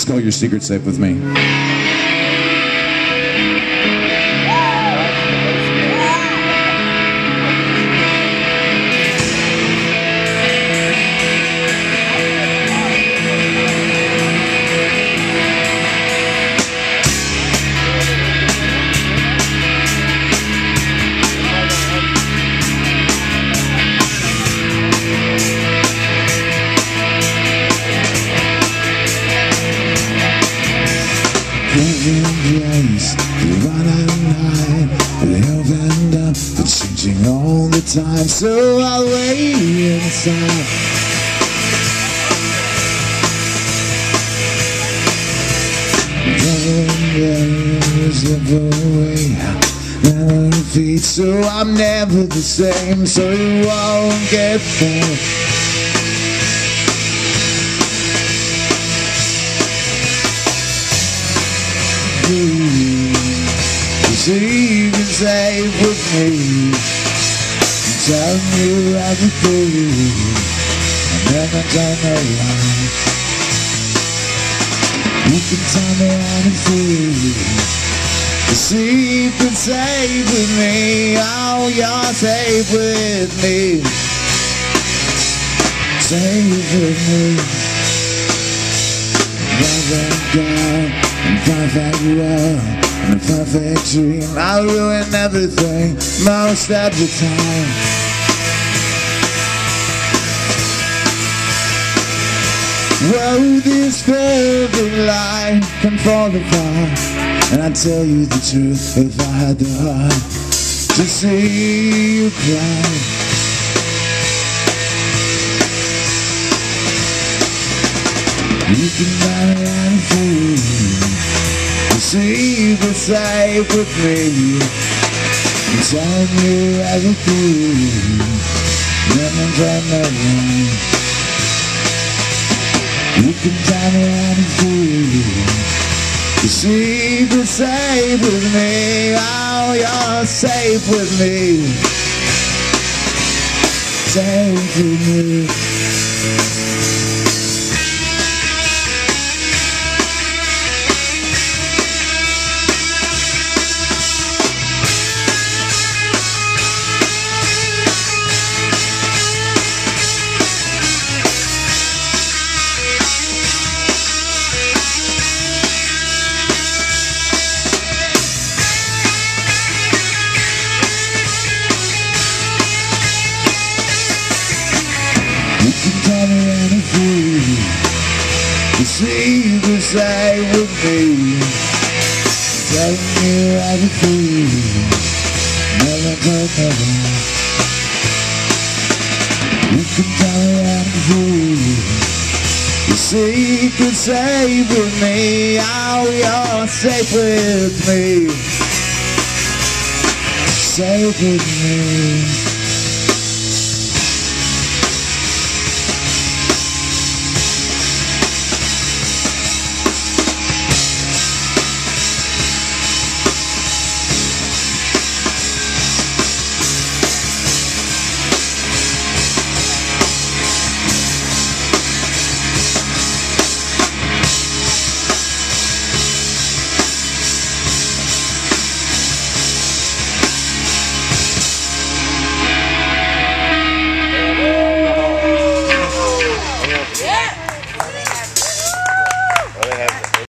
It's called Your Secret Safe With Me. Place, run at night, live and up, but changing all the time. So I'll wait inside. Slip away, never repeat. So I'm never the same. So you won't get bored. So you can save with me, tell you everything, and never tell no lie. You can tell me anything. The secret safe with me. Oh, you're safe with me. Safe with me. Perfect girl, and perfect world, and a perfect dream. I'll ruin everything most of the time. Whoa, this perfect life can fall apart. And I'd tell you the truth if I had the heart to see you cry. You can buy me anything. The secret safe with me. I'm telling you everything. Never tell no one. You can tell me anything. The secret safe with me. Oh, you're safe with me. Safe with me. You can tell me anything. The secret safe with me. Telling you everything. Never tell never. You can tell me anything. The secret safe with me. Oh, you're safe with me. Safe with me.